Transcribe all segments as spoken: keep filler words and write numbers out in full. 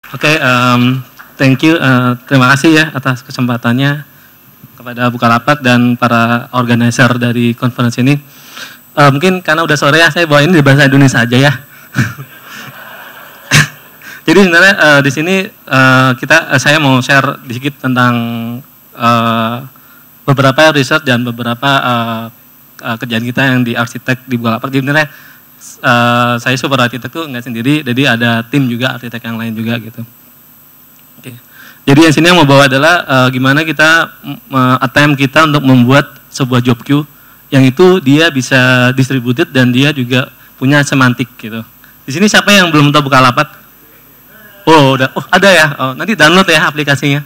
Oke, okay, um, thank you, uh, terima kasih ya atas kesempatannya kepada Bukalapak dan para organizer dari konferensi ini. Uh, mungkin karena udah sore ya, saya bawa ini di bahasa Indonesia aja ya. Jadi sebenarnya uh, di sini uh, kita, uh, saya mau share sedikit tentang uh, beberapa riset dan beberapa uh, uh, kerjaan kita yang di arsitek di Bukalapak. Jadi sebenarnya Uh, saya super arsitek tuh nggak sendiri, jadi ada tim juga arsitek yang lain juga gitu. Oke. Jadi yang sini yang mau bawa adalah uh, gimana kita uh, attempt kita untuk membuat sebuah job queue yang itu dia bisa distributed dan dia juga punya semantik gitu. Di sini siapa yang belum tahu Bukalapak? Oh, udah. Oh, ada ya. Oh, nanti download ya aplikasinya.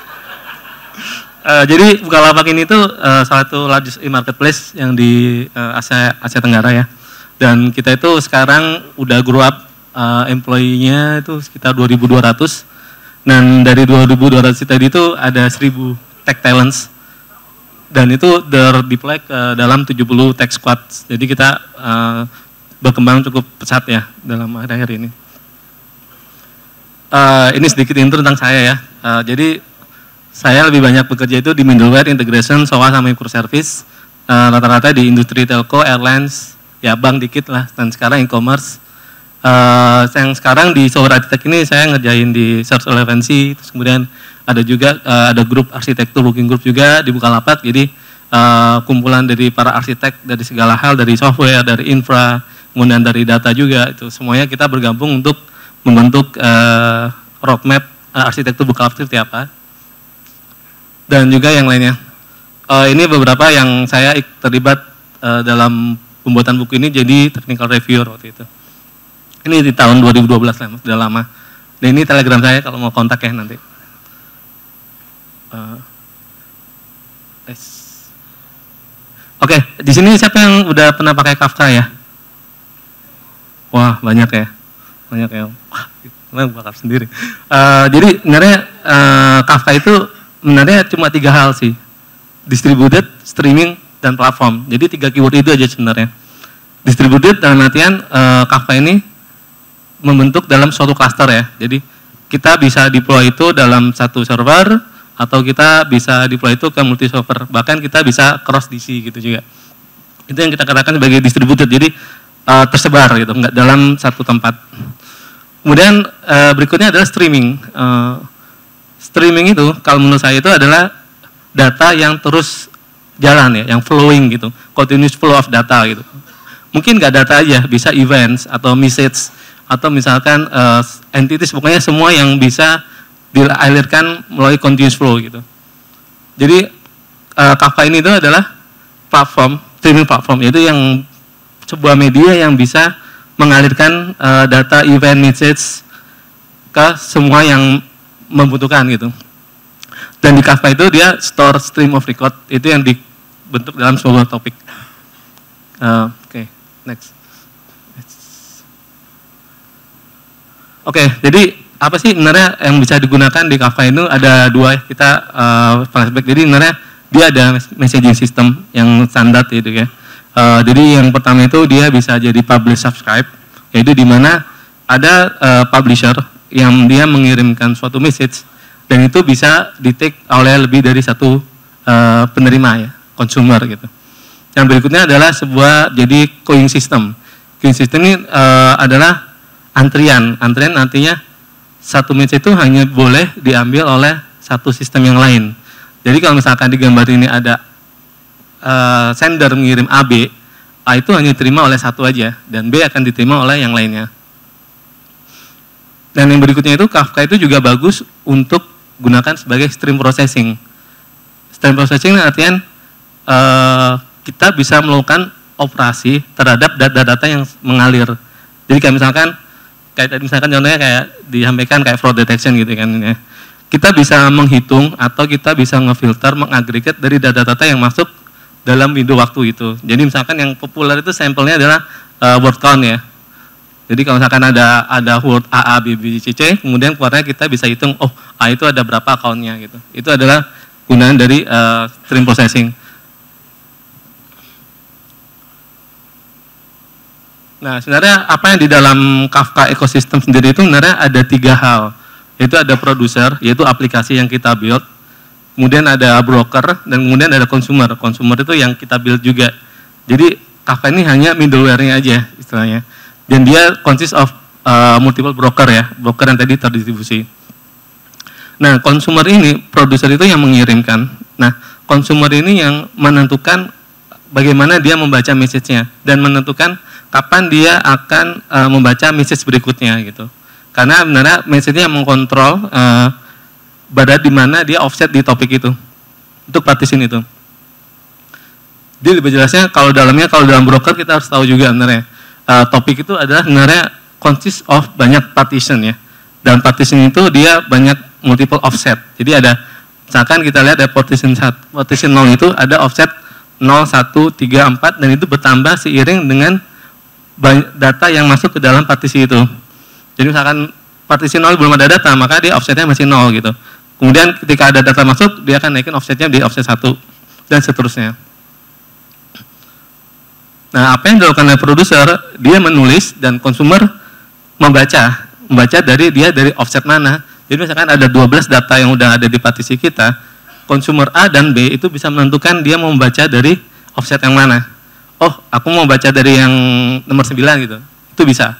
uh, jadi Bukalapak ini tuh uh, salah satu largest e-marketplace yang di uh, Asia Asia Tenggara ya. Dan kita itu sekarang udah grow up uh, employee-nya itu sekitar dua ribu dua ratus. Dan dari dua ribu dua ratus tadi itu ada seribu tech talents. Dan itu terdeploy ke dalam tujuh puluh tech squads. Jadi kita uh, berkembang cukup pesat ya dalam akhir-akhir ini. Uh, ini sedikit intro tentang saya ya. Uh, jadi saya lebih banyak bekerja itu di middleware, integration, S O A sama microservice. Uh, rata-rata di industri telco, airlines, ya bank dikit lah, dan sekarang e-commerce. Uh, yang sekarang di Software Architect ini saya ngerjain di Search Relevancy, terus kemudian ada juga uh, ada grup arsitektur, working group juga di Bukalapak. Jadi uh, kumpulan dari para arsitek dari segala hal, dari software, dari infra, kemudian dari data juga, itu semuanya kita bergabung untuk membentuk uh, roadmap uh, arsitektur Bukalapak seperti apa. Dan juga yang lainnya. Uh, ini beberapa yang saya terlibat uh, dalam pembuatan buku ini jadi technical reviewer waktu itu. Ini di tahun dua ribu dua belas lah, sudah lama. Dan ini telegram saya kalau mau kontak ya nanti. Uh, Oke, okay, di sini siapa yang udah pernah pakai Kafka ya? Wah, banyak ya. Banyak ya. Wah, itu bakar sendiri. Uh, jadi sebenarnya uh, Kafka itu sebenarnya cuma tiga hal sih. Distributed, streaming, dan platform. Jadi tiga keyword itu aja sebenarnya. Distributed dalam artian uh, Kafka ini membentuk dalam suatu cluster ya. Jadi kita bisa deploy itu dalam satu server atau kita bisa deploy itu ke multi server. Bahkan kita bisa cross D C gitu juga. Itu yang kita katakan sebagai distributed. Jadi uh, tersebar gitu, nggak dalam satu tempat. Kemudian uh, berikutnya adalah streaming. Uh, streaming itu kalau menurut saya itu adalah data yang terus jalan ya, yang flowing gitu, continuous flow of data gitu. Mungkin nggak data aja, bisa events atau message atau misalkan uh, entities, pokoknya semua yang bisa dialirkan melalui continuous flow gitu. Jadi uh, Kafka ini itu adalah platform, streaming platform, yaitu yang sebuah media yang bisa mengalirkan uh, data event message ke semua yang membutuhkan gitu. Dan di Kafka itu dia store stream of record, itu yang dibentuk dalam sebuah topik. Uh, Oke, okay, next. Oke, okay, jadi apa sih sebenarnya yang bisa digunakan di Kafka itu? Ada dua, kita uh, flashback. Jadi sebenarnya dia ada messaging system yang standar gitu ya. Uh, jadi yang pertama itu dia bisa jadi publish subscribe, yaitu di mana ada uh, publisher yang dia mengirimkan suatu message dan itu bisa di-take oleh lebih dari satu uh, penerima ya, consumer gitu. Yang berikutnya adalah sebuah jadi queuing system. Queuing system ini uh, adalah antrian. Antrian artinya satu message itu hanya boleh diambil oleh satu sistem yang lain. Jadi kalau misalkan di gambar ini ada uh, sender mengirim A B, A itu hanya diterima oleh satu aja dan B akan diterima oleh yang lainnya. Dan yang berikutnya itu Kafka itu juga bagus untuk gunakan sebagai stream processing. Stream processing artinya uh, kita bisa melakukan operasi terhadap data-data yang mengalir. Jadi kayak misalkan kayak misalkan contohnya kayak disampaikan kayak fraud detection gitu kan ya. Kita bisa menghitung atau kita bisa ngefilter, mengagregat dari data-data yang masuk dalam window waktu itu. Jadi misalkan yang populer itu sampelnya adalah uh, word count ya. Jadi kalau misalkan ada ada word A A B B C C, kemudian keluarnya kita bisa hitung, oh A itu ada berapa akunnya gitu. Itu adalah gunaan dari uh, stream processing. Nah sebenarnya apa yang di dalam Kafka ekosistem sendiri itu sebenarnya ada tiga hal. Yaitu ada produser, yaitu aplikasi yang kita build. Kemudian ada broker, dan kemudian ada consumer. Consumer itu yang kita build juga. Jadi Kafka ini hanya middleware-nya aja istilahnya. Dan dia consist of uh, multiple broker ya, broker yang tadi terdistribusi. Nah, consumer ini, produser itu yang mengirimkan. Nah, consumer ini yang menentukan bagaimana dia membaca message-nya dan menentukan kapan dia akan uh, membaca message berikutnya gitu. Karena sebenarnya message-nya yang mengkontrol uh, pada di mana dia offset di topik itu, untuk partition itu. Jadi lebih jelasnya kalau dalamnya, kalau dalam broker kita harus tahu juga sebenarnya uh, topik itu adalah sebenarnya consist of banyak partition ya. Dan partition itu dia banyak multiple offset. Jadi ada, misalkan kita lihat ada partition satu, partition nol itu ada offset nol, satu, tiga, empat, dan itu bertambah seiring dengan data yang masuk ke dalam partisi itu. Jadi misalkan partisi nol belum ada data, maka dia offsetnya masih nol gitu. Kemudian ketika ada data masuk, dia akan naikin offsetnya di offset satu, dan seterusnya. Nah, apa yang dilakukan oleh produser, dia menulis dan consumer membaca, membaca dari dia dari offset mana. Jadi misalkan ada dua belas data yang udah ada di partisi kita, consumer A dan B itu bisa menentukan dia mau membaca dari offset yang mana. Oh, aku mau baca dari yang nomor sembilan gitu, itu bisa.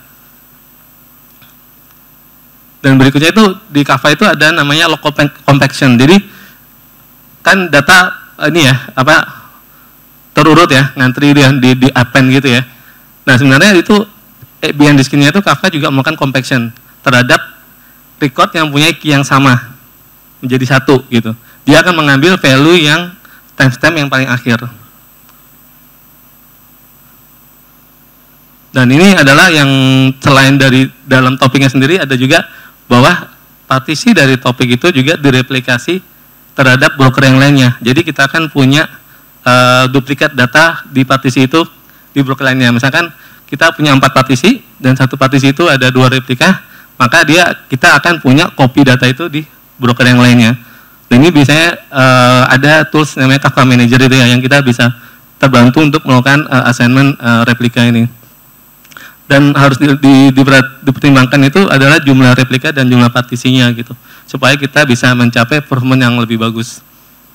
Dan berikutnya itu di Kafka itu ada namanya log compaction. Jadi kan data ini ya apa terurut ya, ngantri di di, di append gitu ya. Nah sebenarnya itu behind the scene-nya itu Kafka juga melakukan compaction terhadap record yang punya key yang sama menjadi satu gitu. Dia akan mengambil value yang timestamp yang paling akhir. Dan ini adalah yang selain dari dalam topiknya sendiri ada juga bahwa partisi dari topik itu juga direplikasi terhadap broker yang lainnya. Jadi kita akan punya uh, duplikat data di partisi itu di broker lainnya. Misalkan kita punya empat partisi dan satu partisi itu ada dua replika, maka dia kita akan punya copy data itu di broker yang lainnya. Dan ini biasanya uh, ada tools namanya Kafka Manager itu ya, yang kita bisa terbantu untuk melakukan uh, assignment uh, replika ini. Dan harus di, di, di, dipertimbangkan itu adalah jumlah replika dan jumlah partisinya gitu, supaya kita bisa mencapai performance yang lebih bagus.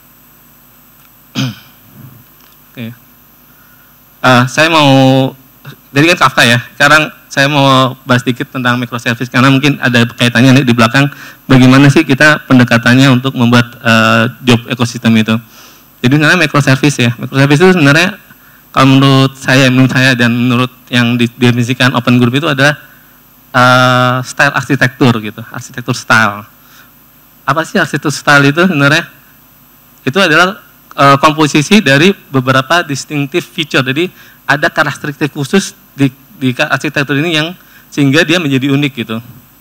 Oke, okay. uh, saya mau, jadi kan Kafka ya. Sekarang saya mau bahas sedikit tentang microservice karena mungkin ada kaitannya di belakang. Bagaimana sih kita pendekatannya untuk membuat uh, job ekosistem itu? Jadi sebenarnya microservice ya, microservice itu sebenarnya kalau menurut saya, menurut saya dan menurut yang didefinisikan Open Group itu adalah uh, style arsitektur gitu, arsitektur style. Apa sih arsitektur style itu sebenarnya? Itu adalah uh, komposisi dari beberapa distinctive feature. Jadi ada karakteristik khusus di, di arsitektur ini yang sehingga dia menjadi unik gitu.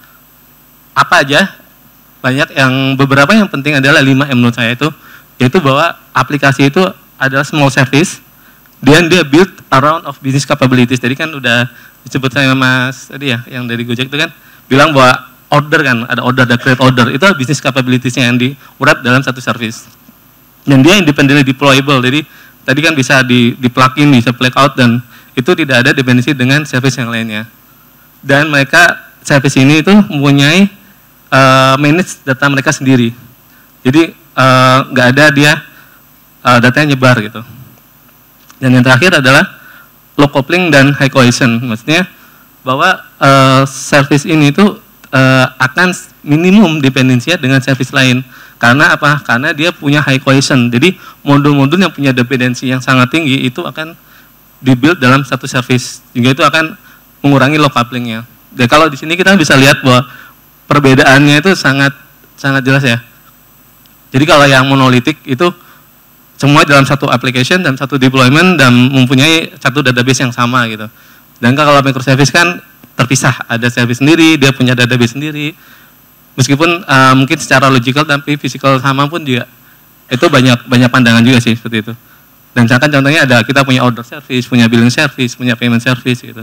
Apa aja? Banyak yang beberapa yang penting adalah lima yang menurut saya itu, yaitu bahwa aplikasi itu adalah small service. Dan dia build around of business capabilities. Jadi kan udah disebut sama Mas tadi ya, yang dari Gojek itu kan bilang bahwa order kan, ada order, ada create order. Itu business capabilities-nya yang di-wrap dalam satu service. Dan dia independently deployable. Jadi tadi kan bisa di, di plug in, bisa plug out, dan itu tidak ada dependensi dengan service yang lainnya. Dan mereka, service ini itu mempunyai uh, manage data mereka sendiri. Jadi nggak uh, ada dia uh, datanya nyebar gitu. Dan yang terakhir adalah low coupling dan high cohesion. Maksudnya bahwa uh, service ini itu uh, akan minimum dependensinya dengan service lain. Karena apa? Karena dia punya high cohesion. Jadi modul-modul yang punya dependensi yang sangat tinggi itu akan dibuild dalam satu service. Sehingga itu akan mengurangi low couplingnya. Dan kalau di sini kita bisa lihat bahwa perbedaannya itu sangat sangat jelas ya. Jadi kalau yang monolitik itu semua dalam satu application dan satu deployment dan mempunyai satu database yang sama gitu. Dan kalau microservice kan terpisah, ada service sendiri, dia punya database sendiri. Meskipun uh, mungkin secara logical tapi physical sama pun juga itu banyak banyak pandangan juga sih seperti itu. Dan misalkan contohnya ada kita punya order service, punya billing service, punya payment service gitu.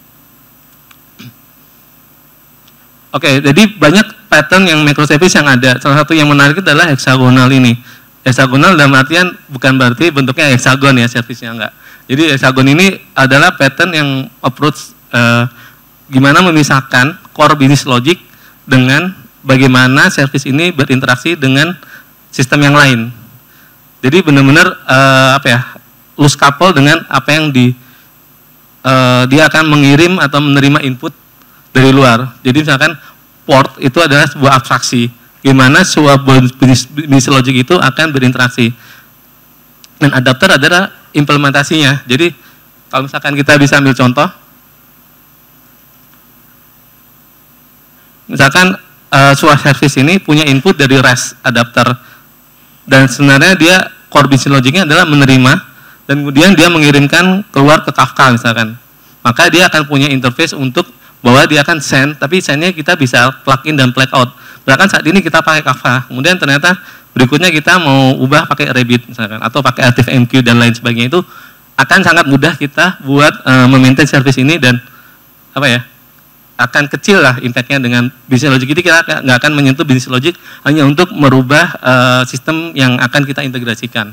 Oke, okay, jadi banyak pattern yang microservice yang ada. Salah satu yang menarik adalah hexagonal ini. Hexagonal dalam artian bukan berarti bentuknya hexagon ya, servisnya enggak. Jadi hexagon ini adalah pattern yang approach uh, gimana memisahkan core business logic dengan bagaimana service ini berinteraksi dengan sistem yang lain. Jadi benar-benar uh, apa ya, loose couple dengan apa yang di uh, dia akan mengirim atau menerima input dari luar. Jadi misalkan port itu adalah sebuah abstraksi, gimana sebuah business logic itu akan berinteraksi. Dan adapter adalah implementasinya. Jadi kalau misalkan kita bisa ambil contoh, misalkan uh, sebuah service ini punya input dari REST adapter, dan sebenarnya dia core business logicnya adalah menerima, dan kemudian dia mengirimkan keluar ke Kafka misalkan. Maka dia akan punya interface untuk bahwa dia akan send, tapi sendnya kita bisa plug in dan plug out. Bahkan saat ini kita pakai Kafka, kemudian ternyata berikutnya kita mau ubah pakai Rabbit misalkan, atau pakai RabbitMQ dan lain sebagainya, itu akan sangat mudah kita buat uh, memaintain service ini, dan apa ya, akan kecil lah impact-nya dengan business logic. Jadi kita nggak akan menyentuh business logic, hanya untuk merubah uh, sistem yang akan kita integrasikan.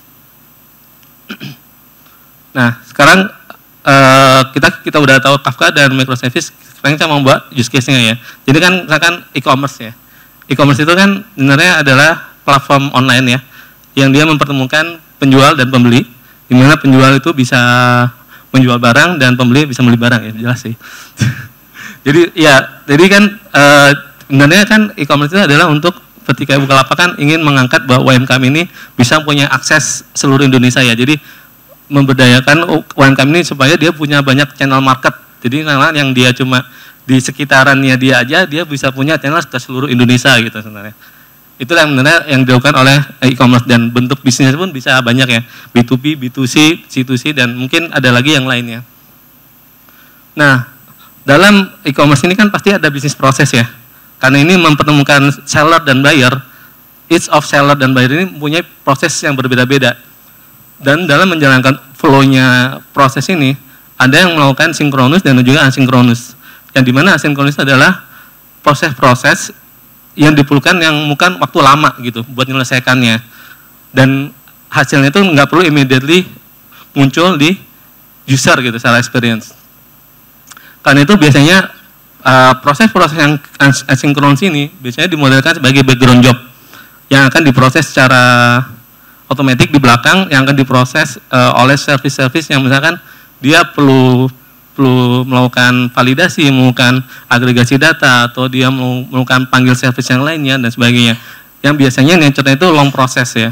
Nah, sekarang uh, kita kita udah tahu Kafka dan microservice. Sekarang kita mau buat use case-nya ya. Jadi kan misalkan e-commerce ya. E-commerce itu kan sebenarnya adalah platform online ya, yang dia mempertemukan penjual dan pembeli, di mana penjual itu bisa menjual barang dan pembeli bisa beli barang ya, jelas sih. Jadi ya, jadi kan uh, sebenarnya kan e-commerce itu adalah untuk ketika Bukalapak kan ingin mengangkat bahwa U M K M ini bisa punya akses seluruh Indonesia ya. Jadi memberdayakan U M K M ini supaya dia punya banyak channel market. Jadi yang dia cuma di sekitarannya dia aja, dia bisa punya channel ke seluruh Indonesia gitu sebenarnya. Itulah yang sebenarnya yang dilakukan oleh e-commerce, dan bentuk bisnisnya pun bisa banyak ya, B to B, B to C, C to C, dan mungkin ada lagi yang lainnya. Nah, dalam e-commerce ini kan pasti ada bisnis proses ya, karena ini mempertemukan seller dan buyer. Each of seller dan buyer ini mempunyai proses yang berbeda-beda, dan dalam menjalankan flow-nya proses ini ada yang melakukan sinkronus dan juga asinkronus. Yang dimana asinkronus adalah proses-proses yang diperlukan yang bukan waktu lama gitu buat menyelesaikannya, dan hasilnya itu nggak perlu immediately muncul di user gitu secara experience. Karena itu biasanya proses-proses uh, yang asinkronus ini biasanya dimodelkan sebagai background job yang akan diproses secara otomatis di belakang, yang akan diproses uh, oleh service-service yang misalkan dia perlu perlu melakukan validasi, melakukan agregasi data, atau dia mau melakukan panggil service yang lainnya dan sebagainya. Yang biasanya nature-nya itu long proses ya.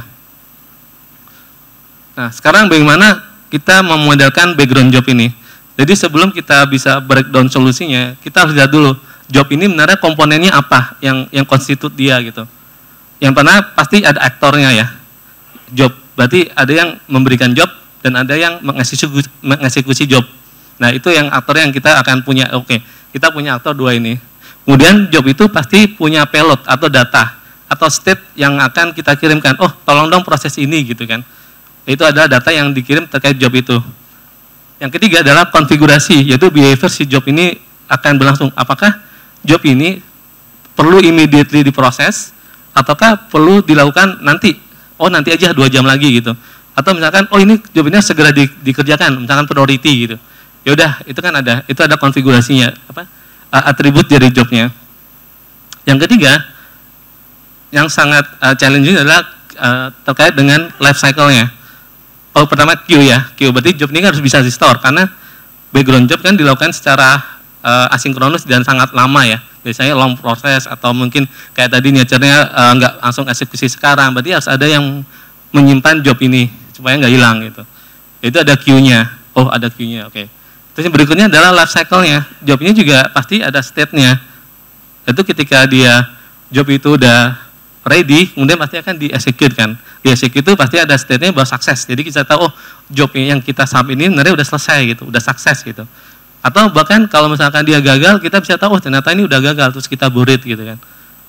Nah, sekarang bagaimana kita memodelkan background job ini? Jadi sebelum kita bisa breakdown solusinya, kita harus lihat dulu job ini sebenarnya komponennya apa yang yang konstitut dia gitu. Yang pernah pasti ada aktornya ya. Job berarti ada yang memberikan job dan ada yang mengeksekusi, mengeksekusi job. Nah, itu yang aktor yang kita akan punya. Oke, kita punya aktor dua ini. Kemudian job itu pasti punya payload atau data atau state yang akan kita kirimkan. Oh, tolong dong proses ini gitu kan. Itu adalah data yang dikirim terkait job itu. Yang ketiga adalah konfigurasi, yaitu behavior si job ini akan berlangsung. Apakah job ini perlu immediately diproses ataukah perlu dilakukan nanti? Oh, nanti aja dua jam lagi gitu. Atau misalkan, oh ini job ini segera di, dikerjakan, misalkan priority gitu. Ya udah, itu kan ada, itu ada konfigurasinya, apa uh, atribut dari jobnya. Yang ketiga, yang sangat uh, challenging adalah uh, terkait dengan life cycle-nya. Oh, pertama queue ya, queue berarti job ini harus bisa di-store, karena background job kan dilakukan secara uh, asinkronus dan sangat lama ya. Biasanya long proses, atau mungkin kayak tadi nature-nya uh, nggak langsung eksekusi sekarang, berarti harus ada yang menyimpan job ini supaya nggak hilang gitu. Itu ada queue-nya. Oh, ada queue-nya, oke. Okay. Terus yang berikutnya adalah life cycle-nya. Job ini juga pasti ada state-nya. Itu ketika dia job itu udah ready, kemudian pasti akan di-execute kan. Di-execute itu pasti ada state-nya bahwa sukses. Jadi kita tahu, oh, job yang kita submit ini sebenarnya udah selesai gitu, udah sukses gitu. Atau bahkan kalau misalkan dia gagal, kita bisa tahu, oh ternyata ini udah gagal, terus kita burit gitu kan.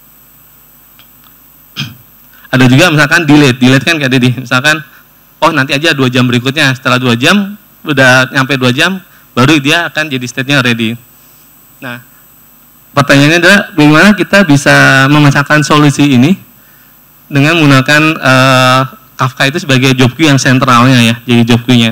Ada juga misalkan delete, delete kan kayak tadi, misalkan, oh nanti aja dua jam berikutnya, setelah dua jam, udah nyampe dua jam, baru dia akan jadi state-nya ready. Nah, pertanyaannya adalah bagaimana kita bisa memecahkan solusi ini dengan menggunakan uh, Kafka itu sebagai job queue yang sentralnya ya, jadi job queue-nya.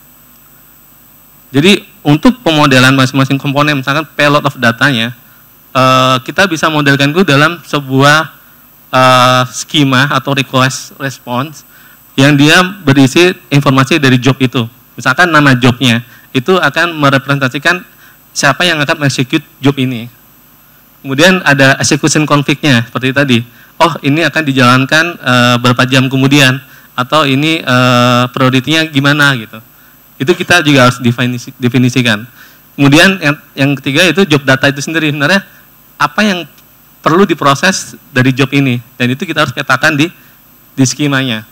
Jadi untuk pemodelan masing-masing komponen, misalkan payload of datanya, uh, kita bisa modelkan itu dalam sebuah uh, skema atau request response yang dia berisi informasi dari job itu. Misalkan nama jobnya, itu akan merepresentasikan siapa yang akan execute job ini. Kemudian ada execution config-nya, seperti tadi. Oh, ini akan dijalankan uh, berapa jam kemudian, atau ini uh, priority-nya gimana gitu. Itu kita juga harus definisi, definisikan. Kemudian yang, yang ketiga itu job data itu sendiri. Sebenarnya apa yang perlu diproses dari job ini, dan itu kita harus petakan di, di skemanya.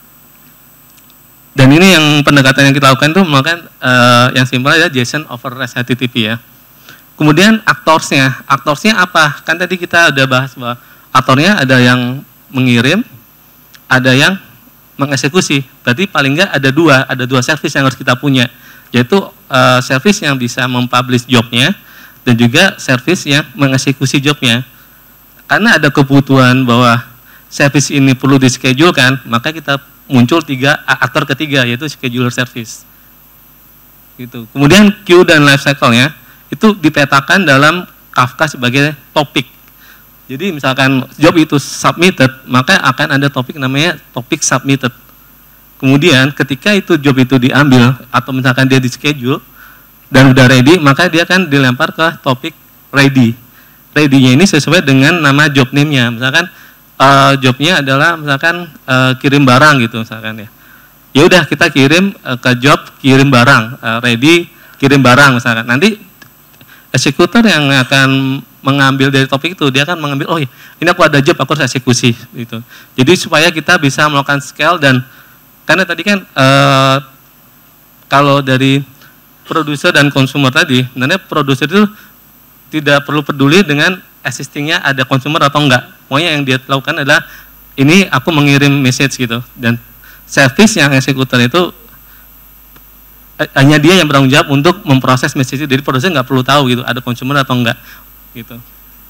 Dan ini yang pendekatan yang kita lakukan itu melakukan uh, yang simpel ya JSON over REST H T T P ya. Kemudian aktorsnya, aktorsnya apa? Kan tadi kita udah bahas bahwa aktornya ada yang mengirim, ada yang mengeksekusi. Berarti paling nggak ada dua, ada dua service yang harus kita punya, yaitu uh, service yang bisa mempublish jobnya dan juga service yang mengeksekusi jobnya. Karena ada kebutuhan bahwa service ini perlu dischedulekan, maka kita muncul tiga aktor ketiga, yaitu scheduler service. Gitu. Kemudian queue dan life cycle-nya itu dipetakan dalam Kafka sebagai topik. Jadi misalkan job itu submitted, maka akan ada topik namanya topik submitted. Kemudian ketika itu job itu diambil atau misalkan dia di schedule dan udah ready, maka dia akan dilempar ke topik ready. Ready-nya ini sesuai dengan nama job name-nya. Misalkan uh, jobnya adalah misalkan uh, kirim barang gitu misalkan ya. Ya udah kita kirim uh, ke job kirim barang, uh, ready kirim barang misalkan. Nanti eksekutor yang akan mengambil dari topik itu, dia akan mengambil, oh iya, ini aku ada job, aku harus eksekusi gitu. Jadi supaya kita bisa melakukan scale, dan karena tadi kan uh, kalau dari produser dan consumer tadi, sebenarnya produser itu tidak perlu peduli dengan existingnya ada consumer atau enggak. Pokoknya yang dia lakukan adalah ini aku mengirim message gitu, dan service yang eksekutor itu hanya dia yang bertanggung jawab untuk memproses message itu. Jadi produser nggak perlu tahu gitu ada consumer atau enggak gitu.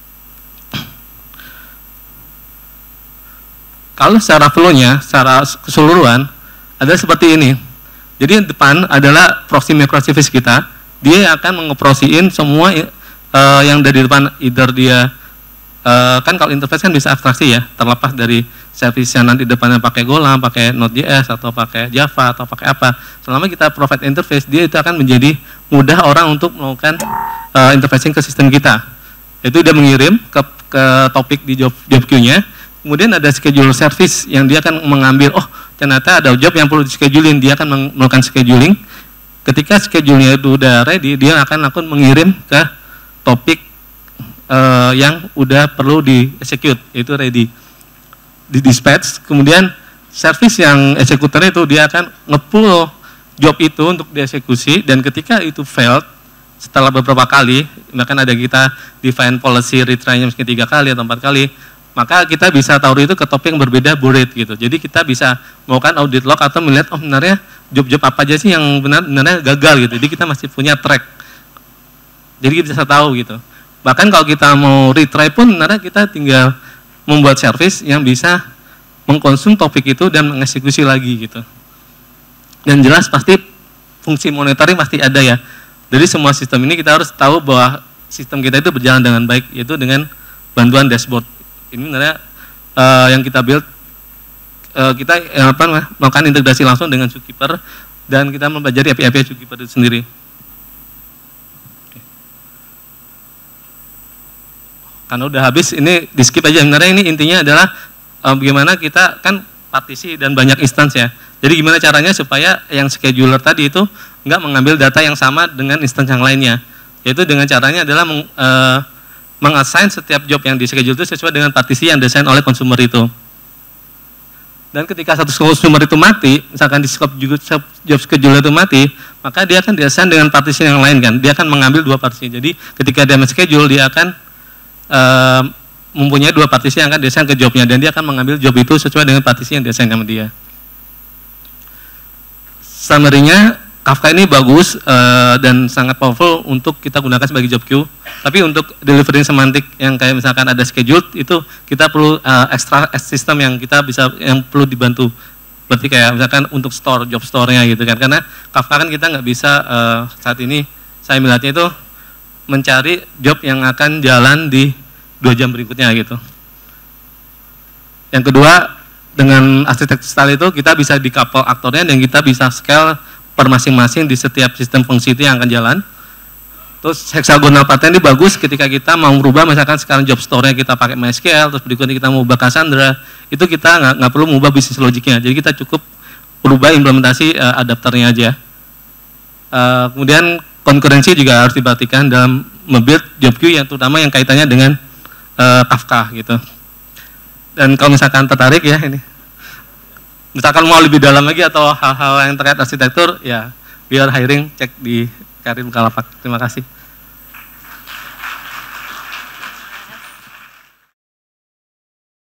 Kalau secara flow-nya, secara keseluruhan adalah seperti ini. Jadi yang depan adalah proxy microservice kita, dia akan mengeprosiin semua uh, yang dari depan, either dia uh, kan kalau interface kan bisa abstraksi ya, terlepas dari service yang nanti depannya pakai Golang, pakai Node.js atau pakai Java atau pakai apa. Selama kita provide interface, dia itu akan menjadi mudah orang untuk melakukan uh, interfacing ke sistem kita. Itu dia mengirim ke, ke topik di job, job queue-nya. Kemudian ada schedule service yang dia akan mengambil, oh ternyata ada job yang perlu di scheduling, dia akan melakukan scheduling. Ketika schedule-nya itu udah ready, dia akan lakukan mengirim ke topik uh, yang udah perlu di execute, itu ready. Di dispatch, kemudian service yang eksekutornya itu dia akan nge-pull job itu untuk dieksekusi, dan ketika itu failed setelah beberapa kali, bahkan ada kita define policy retry-nya mungkin tiga kali atau empat kali, maka kita bisa taruh itu ke topik yang berbeda buried gitu. Jadi kita bisa melakukan audit log atau melihat oh benarnya job-job apa aja sih yang benar-benarnya gagal gitu. Jadi kita masih punya track. Jadi kita bisa tahu gitu. Bahkan kalau kita mau retry pun sebenarnya kita tinggal membuat service yang bisa mengkonsum topik itu dan mengeksekusi lagi gitu. Dan jelas pasti fungsi monitoring pasti ada ya. Dari semua sistem ini kita harus tahu bahwa sistem kita itu berjalan dengan baik, yaitu dengan bantuan dashboard. Ini sebenarnya uh, yang kita build, uh, kita uh, apa, melakukan integrasi langsung dengan Zookeeper, dan kita mempelajari A P I Zookeeper itu sendiri. Karena udah habis, ini di skip aja. Sebenarnya ini intinya adalah uh, bagaimana kita kan partisi dan banyak instance ya. Jadi gimana caranya supaya yang scheduler tadi itu nggak mengambil data yang sama dengan instance yang lainnya. Yaitu dengan caranya adalah meng, uh, mengassign setiap job yang di schedule itu sesuai dengan partisi yang desain oleh consumer itu. Dan ketika satu consumer itu mati, misalkan di scope job scheduler itu mati, maka dia akan diassign dengan partisi yang lain kan. Dia akan mengambil dua partisi. Jadi ketika dia men-schedule, dia akan Uh, mempunyai dua partisi yang akan desain ke jobnya, dan dia akan mengambil job itu sesuai dengan partisi yang desain sama dia. Summary-nya, Kafka ini bagus uh, dan sangat powerful untuk kita gunakan sebagai job queue. Tapi untuk delivering semantik yang kayak misalkan ada schedule, itu kita perlu uh, extra system yang kita bisa, yang perlu dibantu. Berarti kayak misalkan untuk store, job store-nya gitu kan. Karena Kafka kan kita nggak bisa uh, saat ini, saya melihatnya itu mencari job yang akan jalan di dua jam berikutnya gitu. Yang kedua, dengan arsitektur style itu kita bisa di-couple aktornya dan kita bisa scale per masing-masing di setiap sistem fungsi itu yang akan jalan. Terus hexagonal pattern ini bagus ketika kita mau merubah, misalkan sekarang job store-nya kita pakai MySQL, terus berikutnya kita mau ubah Cassandra, itu kita nggak nggak perlu mengubah bisnis logiknya, jadi kita cukup berubah implementasi uh, adapternya aja. Uh, kemudian konkurensi juga harus diperhatikan dalam membuild job queue yang terutama yang kaitannya dengan uh, Kafka gitu. Dan kalau misalkan tertarik ya ini, misalkan mau lebih dalam lagi atau hal-hal yang terkait arsitektur, ya we are hiring, cek di Karim Kalapak. Terima kasih.